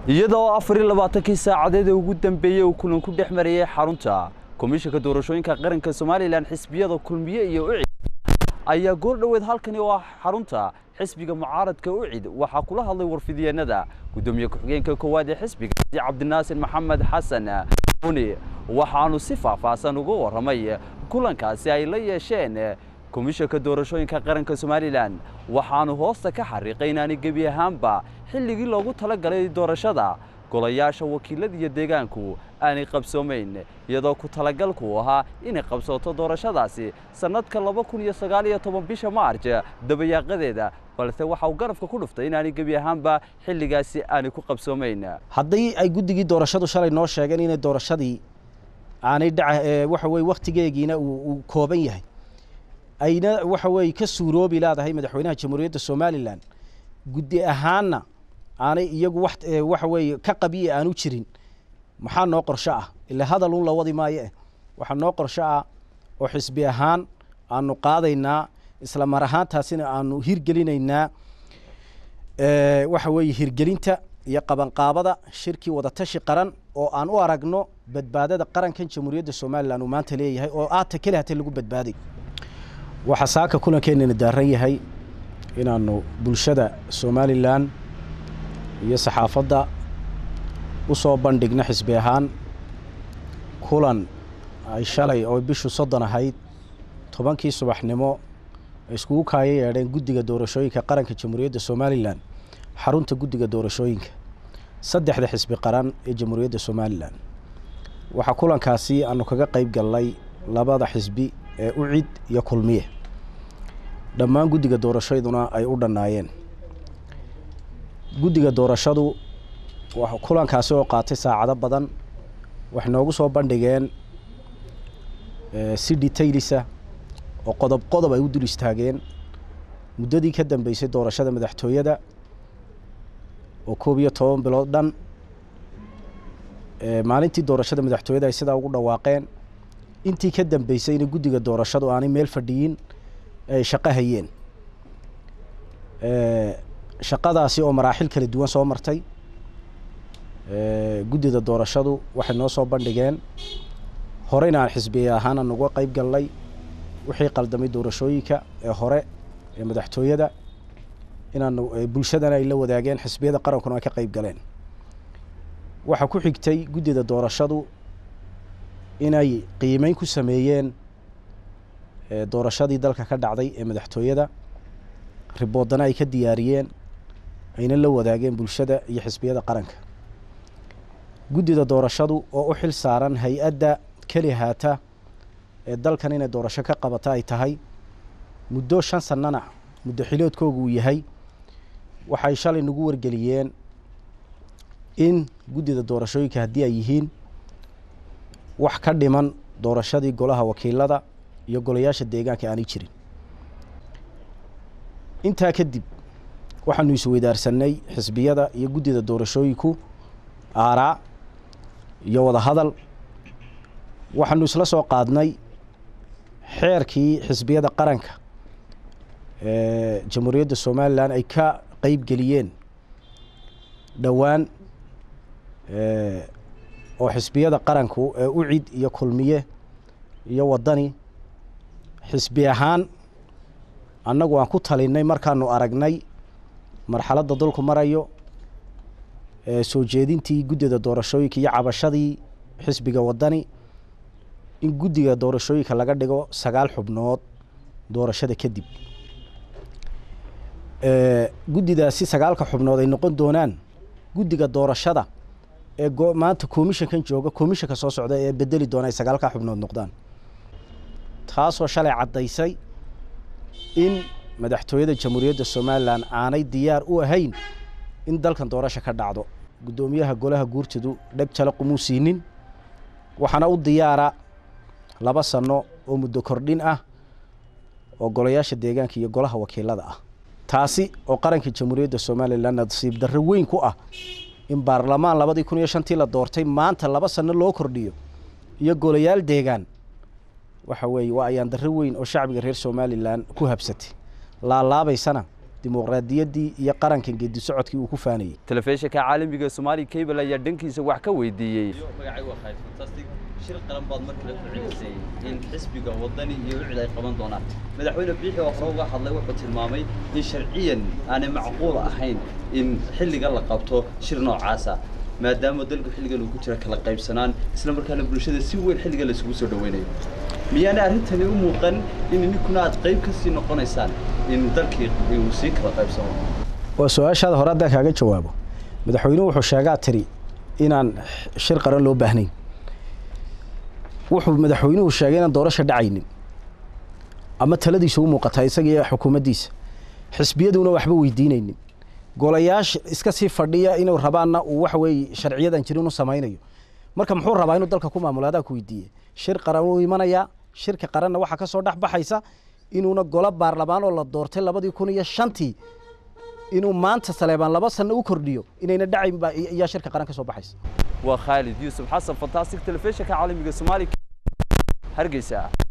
iyadoo 24 saacadeed ugu dambeeyay uu kulan ku dhexmariyay xarunta komishanka doorashooyinka qaranka Soomaaliland xisbiyada kulmiye iyo UCID ayaa goor dhaweed halkani oo xarunta xisbiga mucaaradka UCID waxa kula hadlay warfidiyeenada gudoomiye ku-xigeenka koowaad ee xisbiga Cabdinaasir Maxamed Xasan waxaanu si faahfaahsan uga waramay kulankaasi ay la yeesheen komishanka doorashooyinka qaranka Soomaaliland waxaanu hoosta ka xariiqay inaan gabi ahaanba xilligii loogu talagalay doorashada golayaasha wakiilada iyo deegaanku aanay qabsoomeyn iyadoo ku talagalku ahaa inay qabsooto doorashadaasi sanadka 2019 bisha Maarch dabayaaqadeeda balse waxa uu garafka ku dhuftay inaan gabi ahaanba xilligaasi aanay ku qabsoomeyn haddii ay guddigii doorashadu shalay noo sheegeen inay doorashadii aanay waxa way waqtigeegiina uu kooban yahay ayna waxa way ka suuroobi laadahay madaxweynaha jamhuuriyadda Soomaaliland guddi ahaana aanay iyagu waxa way ka qabiye aanu jirin maxaa noo qorsho ah ila hadal uu la wadi maayo waxa noo qorsho ah oo xisbi ahaan aanu qaadaynaa isla mar ahaantaasina aanu hirgelinaynaa waxa way hirgelinta iyo qabanqaabada shirki wada tashi qaran oo aan u aragno badbaadada qarankan jamhuuriyadda Soomaaliland uu maanta leeyahay oo aad kale hata lagu badbaaday waxa saaka kulankeena daaran yahay inaanu bulshada Soomaaliland iyo saxaafadda u soo bandhigna xisbi ahaan kulan ay shalay oo bishu 30 ahayd 10kii subaxnimo isku kaayeen guddiga doorashooyinka qaranka jamhuuriyadda Soomaaliland xarunta guddiga doorashooyinka saddexda xisbi qaran ee jamhuuriyadda Soomaaliland waxa kulankaasi aanu kaga qayb galnay labada xisbi ee UCID iyo kulmiye dhammaan guddiga doorashaduna ay u dhanaayeen guddiga doorashadu waxa kulankaasi oo qaatay saacado badan wax noogu soo bandhigeen si detailisa oo qodob ay u dul istaageen muddadii ka dambeysay doorashada madaxtooyada oo 12 bilood dhan maalintii doorashada madaxtooyada ay sida ugu dhawaaqeen intii ka dambeysay in guddiga doorashadu aanay meel fadhiyin ay shaqo hayeen shaqadaasi oo maraaxil kala duwan soo martay guddida doorashadu waxay noo soo bandhigeen horeyna aan xisbi ahaan uga qayb galnay wixii qaldamay doorashooyinka ee hore ee madaxtooyada inaan bulshadana ay la wadaageen xisbiyada qarankuna ay ka qayb galeen waxa ku xigtay guddida doorashadu inay qiimeyn ku sameeyeen doorashadii dalka ka dhacday ee madaxtooyada riboodana ay ka diyaariyeen ayna la wadaageen bulshada iyo xisbiyada qaranka guddida doorashadu oo u xil saaran hay'adda kaliyaata ee dalkan inay doorasho ka qabata ay tahay muddo 5 sanana muddo xiloodkoogu yahay waxay shalay nagu wargeliyeen in guddida doorashooyinka haddii ay yihiin wax ka dhiman doorashadii golaha wakiilada iyo golayaasha deegaanka aanay jirin intaa kadib waxaanu isweydaarsanay xisbiyada iyo guddida doorashooyinku aaraa iyo wada hadal waxaanu isla soo qaadnay xeerkii xisbiyada qaranka jamhuuriyadda Soomaaliland ay ka qayb galiyeen dhawaan oo xisbiyada qaranku ee UCID iyo kulmiye iyo wadani xisbi ahaan annagu aan ku talinay markaanu aragnay marxaladda dalku marayo soo jeedintii guddida doorashooyinka iyo cabashadii xisbiga wadani in guddiga doorashooyinka laga dhigo 9 xubnood doorashada kadib guddidaasi 9 xubnood ay noqon doonaan guddiga doorashada ee maanta komishankan jooga komishanka soo socda ee bedeli doona 9 xubnood noqdaan taasoo shalay cadaysay in madaxtooyada jamhuuriyadda Soomaaliland aanay diyaar u ahayn in dalkan doorasho ka dhacdo gudoomiyaha golaha guurtidu dhag jala qumuusinin waxana u diyaara 2 sano oo muddo kordhin ah oo golayaasha deegaanka iyo golaha wakiilada ah taasi oo qaranka jamhuuriyadda Soomaaliland nasiib darro weyn ku ah in baarlamaan 2005 la doortay maanta 2 sano loo kordhiyo iyo golayaal deegaan waxa weey waa ayaan darro weyn oo shacbiga reer Soomaaliland ku habsatay la laabaysana dimuqraadiyaddii iyo qarankan geedi socodkii uu ku faanayay. telefishinka caalamiga Somali Cable ayaa dhankiisa wax ka weydiiyey magacay waa Khalid Fantastic shir qaran baad markii la xiisay in xisbiga wadani iyo wixii ay qaban doonaan madaxweyne Biixi oo hore uga hadlay wuxuu tilmaamay in sharciyan aanay macquul ahayn in xilliga la qabto shir noocaas ah maadaama dalku xilligan uu ku jira kala qaybsanaan isla markaana bulshada si weyn xilliga la isugu soo dhaweynayo miyana arintani u muuqan in ninkuna aad qayb ka sii noqonaysaan in dalkii uu sii kala qaybsano waa su'aashaada hore hadda kaaga jawaabo madaxweynuhu wuxuu sheegaa tiri inaan shir qaran loo baahnayn wuxuu madaxweynuhu sheegay inaan doorasho dhacaynin ama taladiisa u muuqata isaga iyo xukuumaddiisa xisbiyaduna waxba weydiinaynin golayaasha iska sii fadhiya inuu rabaana uu wax weey sharciyadan jirin u samaynayo marka muxuu rabaa inuu dalka ku maamulo adaa ku weydiiyay shir qaran uu imanaya shirka qaranna waxa ka soo dhaxbaxaysa inuuna golo baarlamaan oo la doortay 2005 inuu maanta Saleebaan 2 sano u kordhiyo inayna dhacayn ba iyo shirka qaran ka soo baxaysa waa Khalid Yusuf Xasan Fantastic telefishinka caalamiga Somali Hargeysa